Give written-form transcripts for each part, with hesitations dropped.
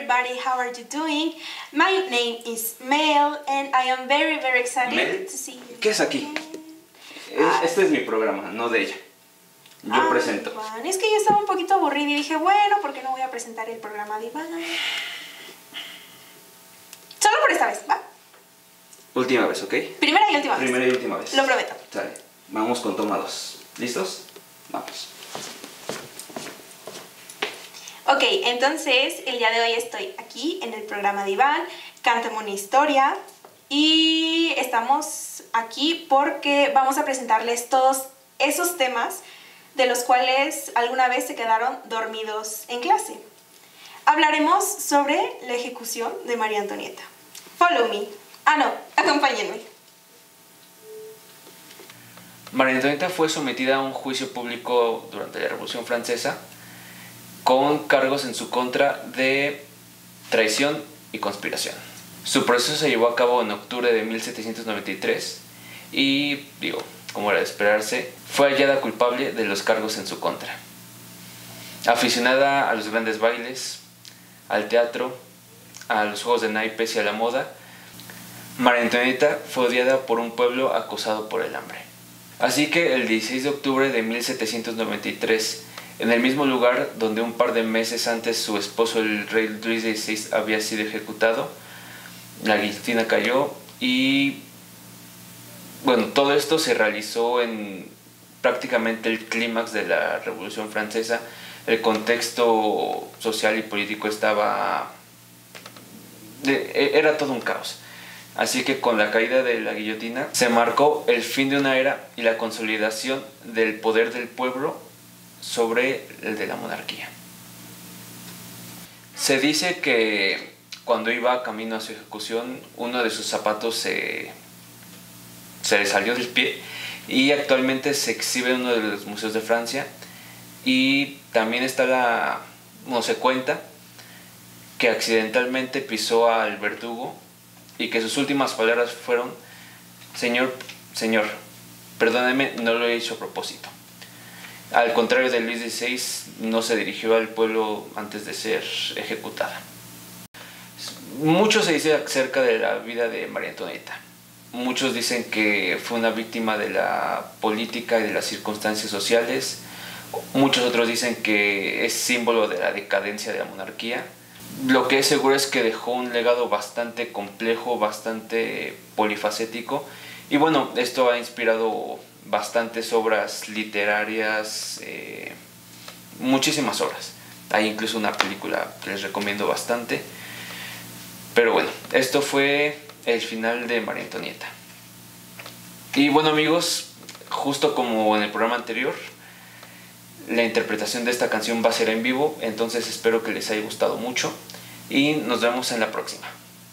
everybody, how are you doing? My name is Mel and I am very excited Mel, to see you. ¿qué es aquí? Este es mi programa, no de ella. Yo presento. Iván, es que yo estaba un poquito aburrida y dije, bueno, ¿por qué no voy a presentar el programa de Iván? Solo por esta vez, ¿va? Última vez, ¿ok? Primera y última vez. Primera y última vez. Lo prometo. Sale. Vamos con toma 2. ¿Listos? Vamos. Ok, entonces el día de hoy estoy aquí en el programa de Iván, Cántame una historia, y estamos aquí porque vamos a presentarles todos esos temas de los cuales alguna vez se quedaron dormidos en clase. Hablaremos sobre la ejecución de María Antonieta. Follow me. Acompáñenme. María Antonieta fue sometida a un juicio público durante la Revolución Francesa con cargos en su contra de traición y conspiración. Su proceso se llevó a cabo en octubre de 1793 y, como era de esperarse, fue hallada culpable de los cargos en su contra. Aficionada a los grandes bailes, al teatro, a los juegos de naipes y a la moda, María Antonieta fue odiada por un pueblo acosado por el hambre. Así que el 16 de octubre de 1793, en el mismo lugar donde un par de meses antes su esposo, el rey Luis XVI, había sido ejecutado, la guillotina cayó y todo esto se realizó en prácticamente el clímax de la Revolución Francesa. El contexto social y político era todo un caos. Así que con la caída de la guillotina se marcó el fin de una era y la consolidación del poder del pueblo sobre el de la monarquía. Se dice que cuando iba camino a su ejecución, uno de sus zapatos se le salió del pie y actualmente se exhibe en uno de los museos de Francia. Y también se cuenta que accidentalmente pisó al verdugo y que sus últimas palabras fueron: Señor, perdóneme, no lo he hecho a propósito. Al contrario de Luis XVI, no se dirigió al pueblo antes de ser ejecutada. Mucho se dice acerca de la vida de María Antonieta. Muchos dicen que fue una víctima de la política y de las circunstancias sociales. Muchos otros dicen que es símbolo de la decadencia de la monarquía. Lo que es seguro es que dejó un legado bastante complejo, bastante polifacético. Y esto ha inspirado bastantes obras literarias, muchísimas obras. Hay incluso una película que les recomiendo bastante. Pero esto fue el final de María Antonieta. Y amigos, justo como en el programa anterior, la interpretación de esta canción va a ser en vivo, entonces espero que les haya gustado mucho y nos vemos en la próxima.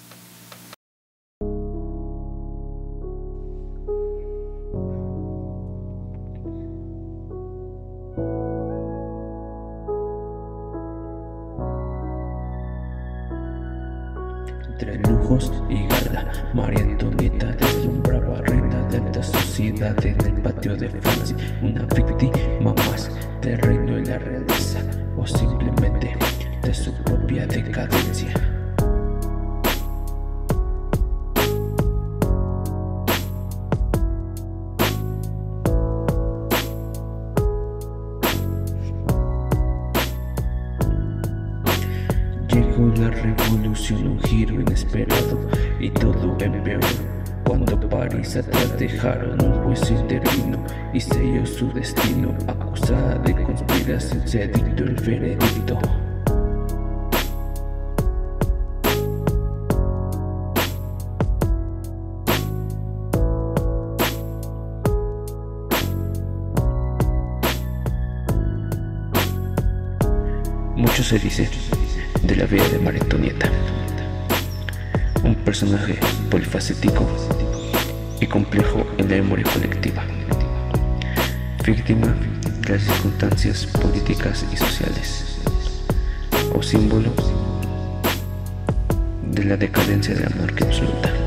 Entre lujos y gala, María Antonieta deslumbraba reina de alta sociedad en el patio de Francia, una víctima más del reino y la realeza, o simplemente de su propia decadencia. Llegó la revolución, un giro inesperado, y todo empeoró cuando París atrás dejaron un juez intervino y selló su destino. Acusada de conspiración se dictó el veredicto. Mucho se dice de la vida de María Antonieta, un personaje polifacético y complejo en la memoria colectiva, víctima de las circunstancias políticas y sociales, o símbolo de la decadencia de la monarquía absoluta.